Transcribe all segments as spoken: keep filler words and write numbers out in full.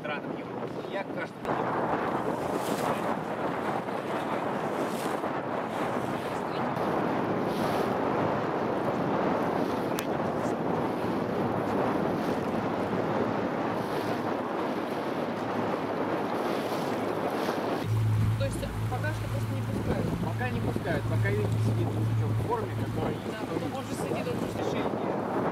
странам Европы. Я каждый день. То есть пока что просто не пускают? Пока не пускают, пока видите, сидит мужичок в форме, который... Да, ну, может сидит он в решении.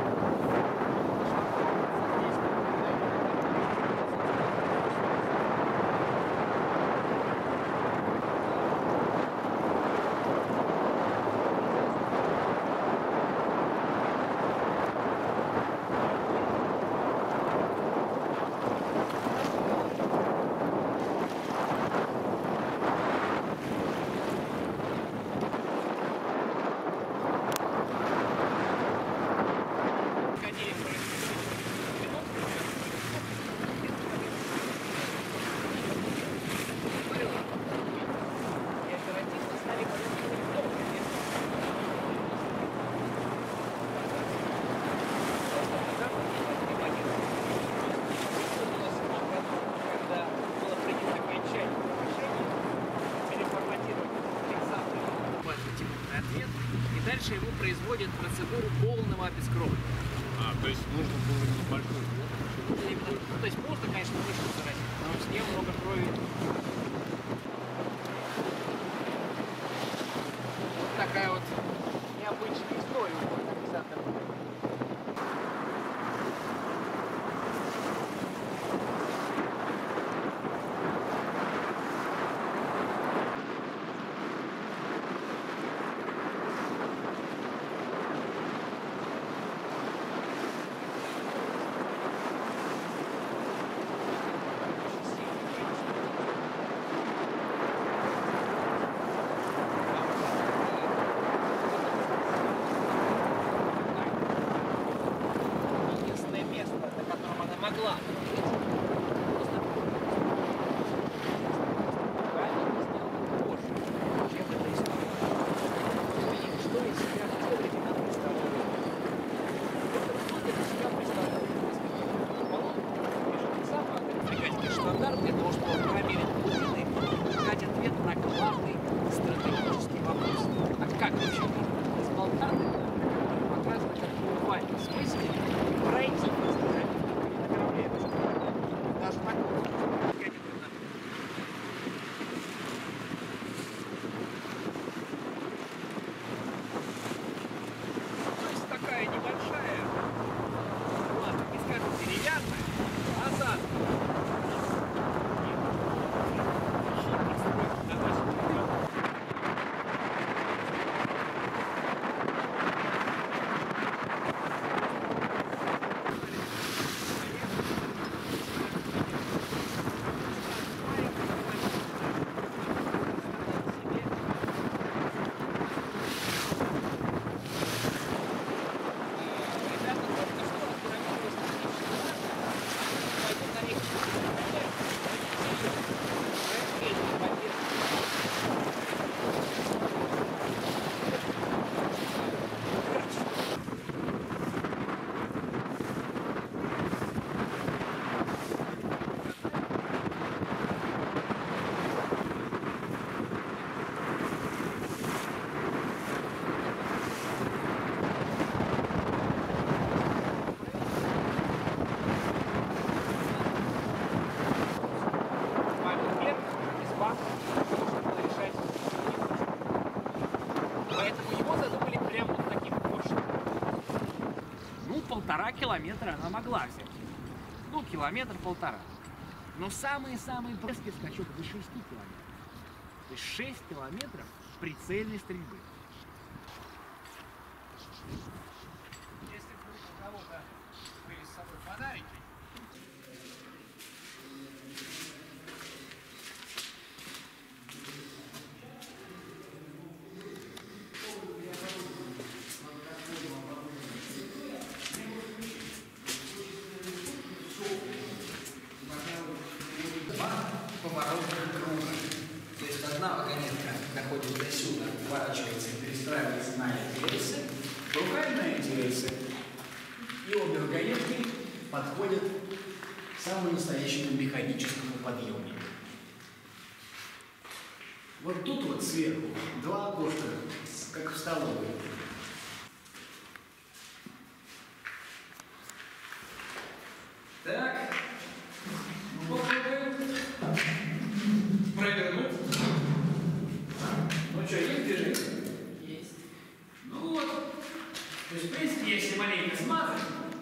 Ответ, и дальше его производят процедуру полного обескровливания. А, то есть нужно было именно большой блок? Ну, то есть можно, конечно, мышцы заразить, но с ней много крови. Вот такая вот необычная история у Александра. Могла. Чем эта история? Что из себя в те времена представляли? Что из себя представляли? Американский стандарт для того, чтобы проверить глубины, дать ответ на главный стратегический вопрос. А как вообще можно из Болтаны, показано как в буквальном смысле, пройти даже так вот. То есть такая небольшая, ладно, не скажем деревянная, назад. Поэтому его задумали прямо вот таким мощным. Ну, полтора километра она могла взять. Ну, километр-полтора. Но самый-самый близкий скачок до шести километров. То есть шесть километров прицельной стрельбы. Если вдруг у кого-то были с собой фонарики, поворот круга. То есть одна вагонетка доходит до сюда, поворачивается и перестраивается на эти рельсы, другая на эти рельсы, и обе вагонетки подходят самому настоящему механическому подъемнику. Вот тут вот сверху два окошка, как в столовой. Так, попробуем провернуть. Ну что, есть движение? Есть. Ну вот. То есть, в принципе, если маленько смазать,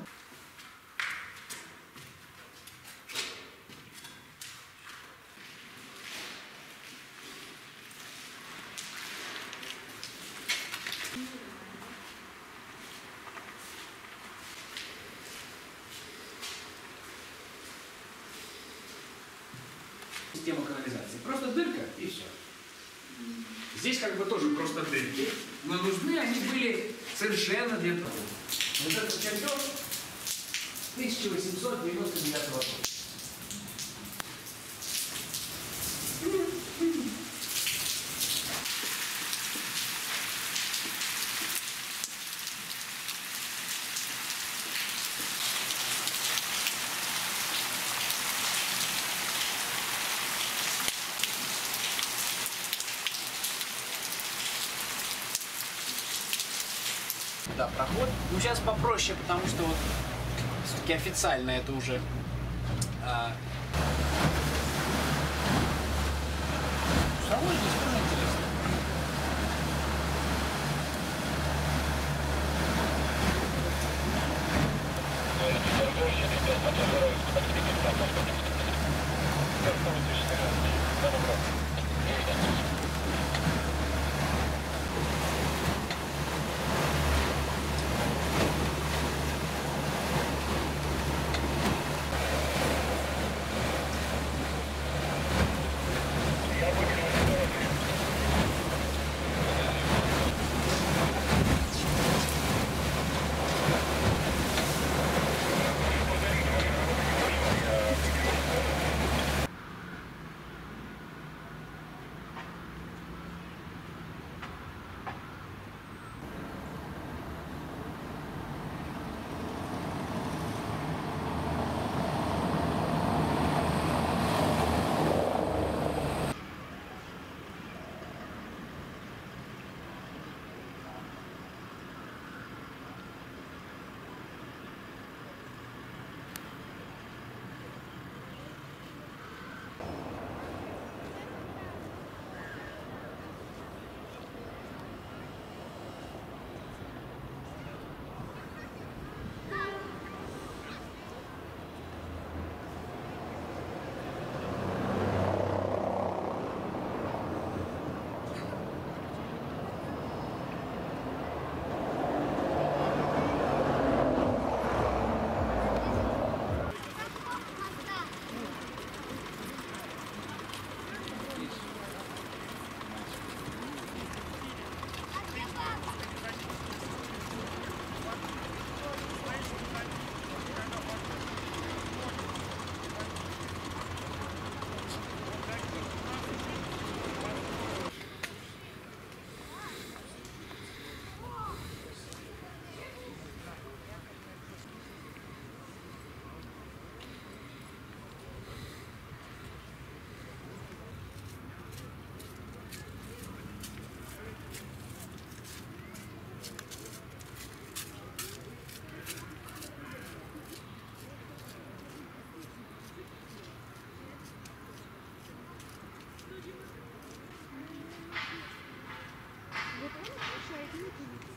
система канализации. Просто дырка и все. Здесь как бы тоже просто дырки, но нужны они были совершенно для того. Вот этот чертеж тысяча восемьсот девяносто девятого года. Да, проход. Ну, сейчас попроще, потому что вот все-таки официально это уже а... Самое здесь тоже интересно. Вот он решает не